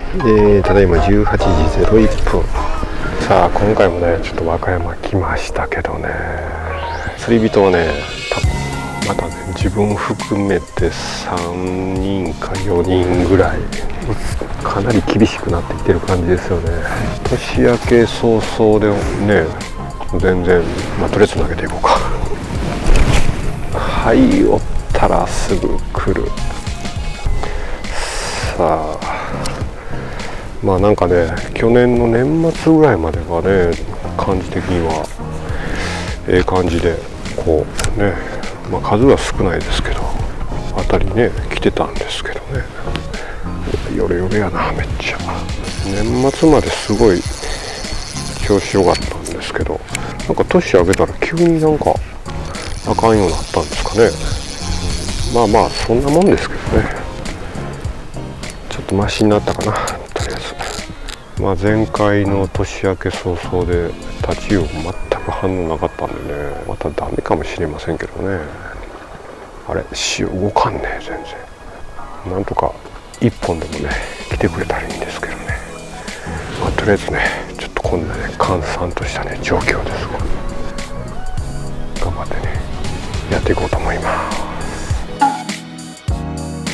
ただいま18時01分。さあ今回もねちょっと和歌山来ましたけどね、釣り人はねまたね自分含めて3人か4人ぐらいかなり厳しくなってきてる感じですよね。年明け早々でね全然、とりあえず投げていこうか。はいおったらすぐ来る。さあなんかね去年の年末ぐらいまではね感じ的には感じでこうね、数は少ないですけど当たりね来てたんですけどね、ヨレヨレやなめっちゃ。年末まですごい調子良かったんですけど、なんか年明けたら急になんかあかんようになったんですかね。そんなもんですけどね。ちょっとマシになったかなとりあえず。前回の年明け早々でタチウオ全く反応なかったんでね、またダメかもしれませんけどね。あれ潮動かんねえ全然。なんとか1本でもね来てくれたらいいんですけどね。とりあえずねちょっとこんなね閑散としたね状況ですが頑張ってねやっていこうと思います。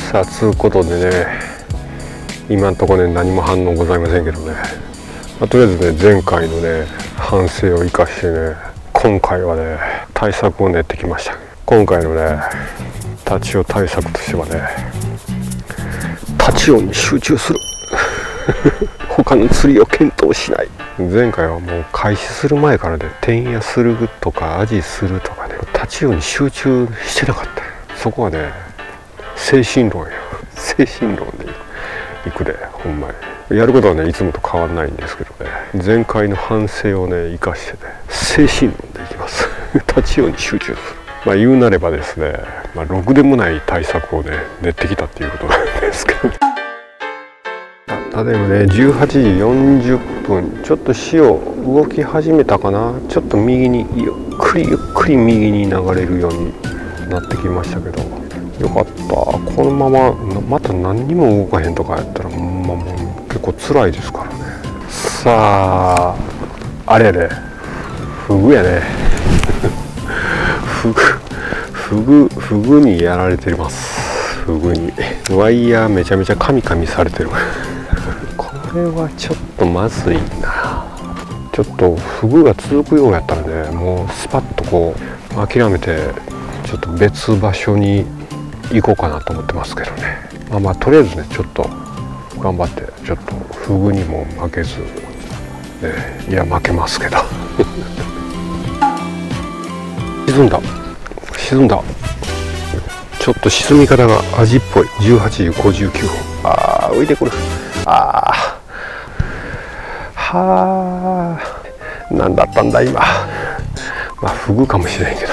さあつうことでね今のところね何も反応ございませんけどね、とりあえずね前回のね反省を生かしてね今回はね対策を練ってきました。今回のねタチウオ対策としてはねタチウオに集中する他の釣りを検討しない。前回はもう開始する前からねテンヤするとかアジするとかねタチウオに集中してなかった。そこはね精神論や精神論でいくでほんまにやることはねいつもと変わらないんですけどね、前回の反省をね生かしてね精神論でいきますタチウオに集中する。言うなればですね、ろくでもない対策をね練ってきたっていうことなんですけど例えばね18時40分ちょっと潮動き始めたかな。ちょっと右にゆっくり右に流れるようになってきましたけどよかった。このまままた何にも動かへんとかやったらもう結構辛いですからね。さああれやねフグやねフグにやられてます。フグにワイヤーめちゃめちゃカミカミされてるこれはちょっとまずいな。ちょっとフグが続くようやったらねもうスパッとこう諦めてちょっと別場所に行こうかなと思ってますけどね。とりあえずねちょっと頑張ってちょっとフグにも負けず、いや負けますけど沈んだちょっと沈み方がアジっぽい。18時59分浮いてくる。何だったんだ今。フグかもしれんけど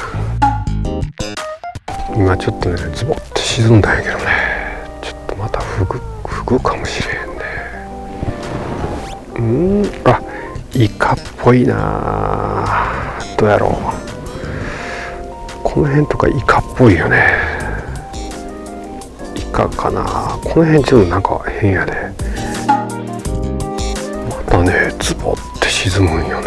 今ちょっとねズボッと沈んだんやけどね、ちょっとまたフグかもしれんね。イカっぽいな。どうやろうこの辺とかイカっぽいよね。イカかな。この辺ちょっとなんか変やで。またねズボって沈むんよね。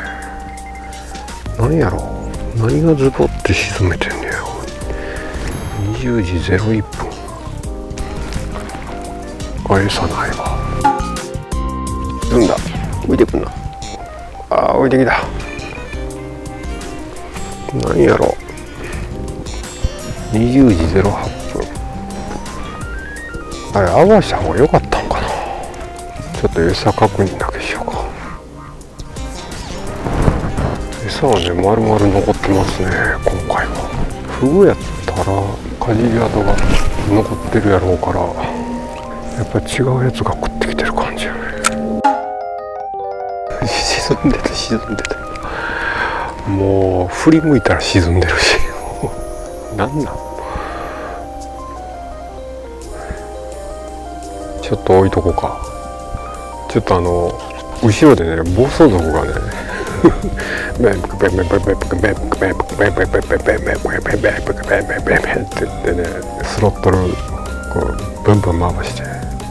何やろう何がズボって沈めてんねや。20時01分餌ないわ。沈んだ。浮いてくんな。浮いてきた。何やろ20時08分あれ合わせた方が良かったんかな。ちょっと餌確認だけしようか。餌はね丸々残ってますね今回は。フグやったらかじり跡が残ってるやろうからやっぱり違うやつが食ってきてる感じやね。沈んでた。もう振り向いたら沈んでるしなんちょっと置いとこうか。ちょっと後ろでね暴走族がねって言ってねスロットルこうブンブン回して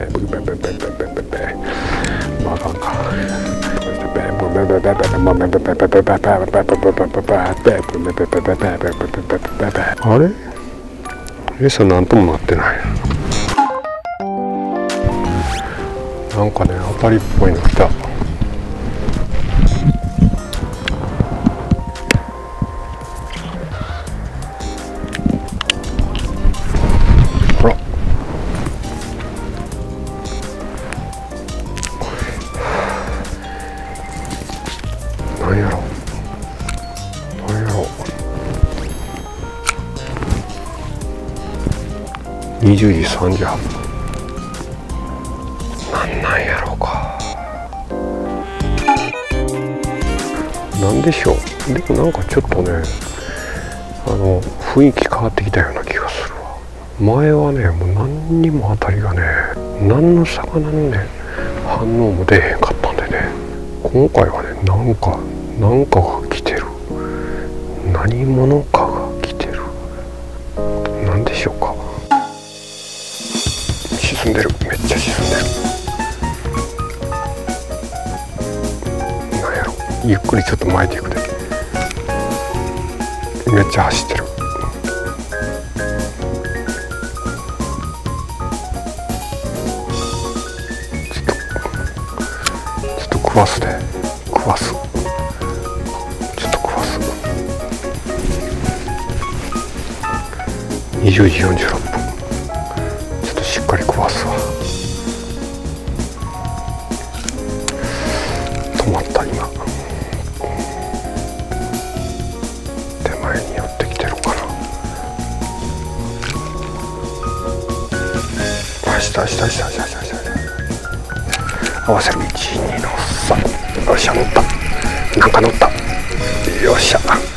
まあかんか。あれ餌なんともなってない。なんかね当たりっぽいの来た。ほらなんやろなんやろ。20時38分。なんやろうか。なんでしょう。でもなんかちょっとね雰囲気変わってきたような気がするわ。前はねもう何にも当たりがね何の魚のね反応も出へんかったんでね、今回はねなんかが来てる。何者かが来てる。なんでしょうか。沈んでる。めっちゃ沈んでる。なんやろ、ゆっくりちょっと巻いていくだけ。めっちゃ走ってる。ちょっと食わすで。食わす。ちょっと食わす。20時46分。ちょっとしっかり食わすわ。止まった今。手前に寄ってきてるかな。合わせる。1、2の3。よっしゃ乗った。なんか乗った。よっしゃ。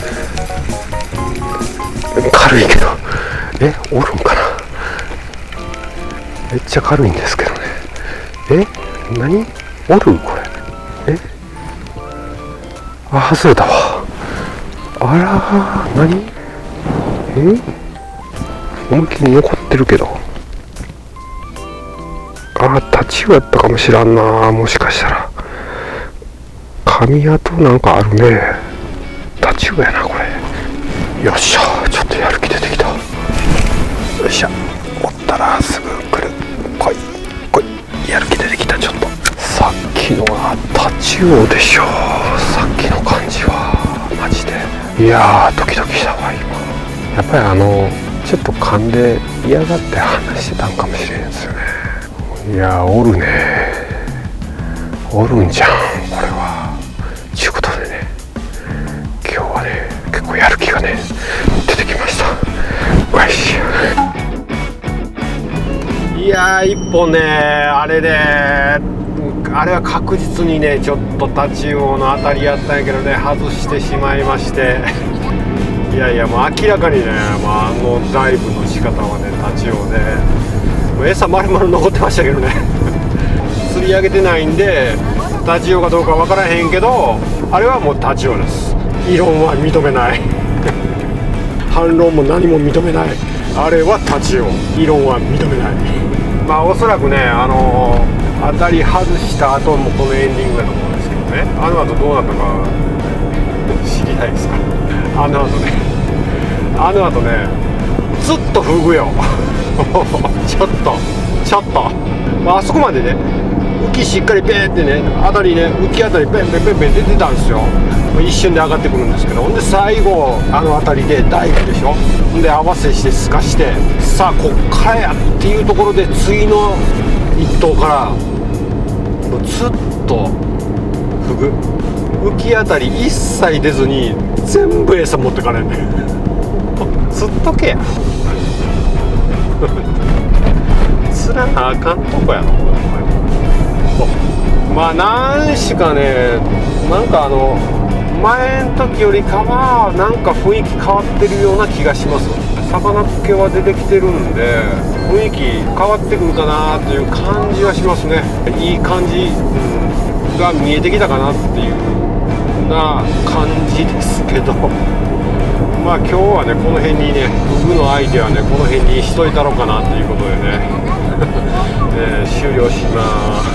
軽いけどおるんかな。めっちゃ軽いんですけどね。何おるこれ。外れたわ。あら何思いっきり残ってるけど。タチウオやったかもしらんな。もしかしたら紙跡なんかあるね。タチウオやなこれ。よっしゃ、ちょっとやる気出てきた。よっしゃ、おったらすぐ来る。来いやる気出てきた。ちょっとさっきのはタチウオでしょ。さっきの感じはマジで。いやードキドキしたわ今。やっぱりちょっと噛んで嫌がって話してたんかもしれんですよね。いやーおるね。おるんじゃんこれは。ちゅうことでね、今日はね結構やる気がね出てきました。よし。いやー1本ね、あれは確実にねちょっとタチウオの当たりやったんやけどね、外してしまいまして。いやもう明らかにね、ダイブの仕方はねタチウオね、餌丸々残ってましたけどね。釣り上げてないんでタチウオかどうか分からへんけど、あれはもうタチウオです。異論は認めない。反論も何も認めない。あれはタチウオ。異論は認めない。おそらくね当たり外した後もこのエンディングだと思うんですけどね。あの後どうなったか知りたいですか。あの後ねずっとフグよ。ちょっと、あそこまでね浮きしっかりペーってね浮きあたりペン出てたんですよ。一瞬で上がってくるんですけど、ほんで最後あたりでダイブでしょ。ほんで合わせして透かして、さあこっからやっていうところで次の一頭からもうずっとフグ浮きあたり一切出ずに全部餌持ってかれんねん。釣っとけや。釣らなあかんとこやろ。何しかね、なんか前の時よりかはなんか雰囲気変わってるような気がします。 魚っ気は出てきてるんで、雰囲気変わってくるかなっていう感じはしますね。いい感じ、が見えてきたかなっていうな感じですけど、まあ今日はねこの辺にね、フグの相手はねこの辺にしといたろうかなっていうことでね、終了します。